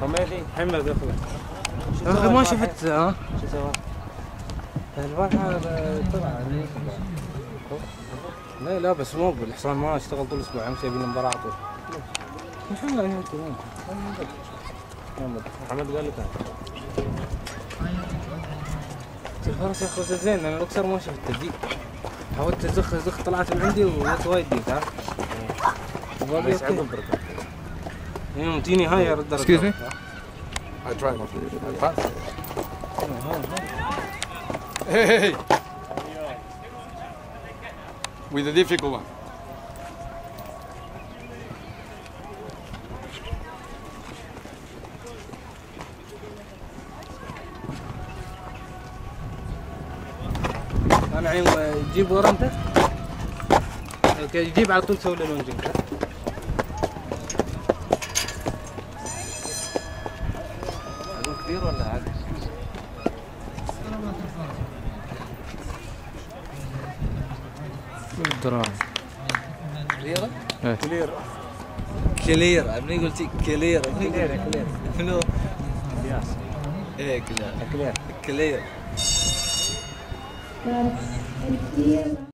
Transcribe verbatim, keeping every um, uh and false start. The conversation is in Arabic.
رميتي محمد يا اخوي. اخي ما شفت ها شو سوى؟ البارحة طلع لا لا بس مو الحصان ما اشتغل طول الاسبوع امس يبي المباراة على طول. ان شاء الله يمكن ممكن. محمد قال لك الفرس يا اخوي زين انا الاكثر ما شفت الديك. حاولت ازخ ازخ طلعت من عندي وجت وايد ديك ها. بس عقب بركة. يوم تجيني هاي ارد Excuse me? I tried not to. I passed. Hey, hey, hey. With the difficult one. انا عين جيب ورا انت. اوكي جيب على طول سوي له لونجينج. عقب كبير ولا عقب؟ دراهم. كليرة؟ ايه كلير. كلير ابني قلت كلير كلير كلير. منو؟ الياس. ايه كلير كلير. كلير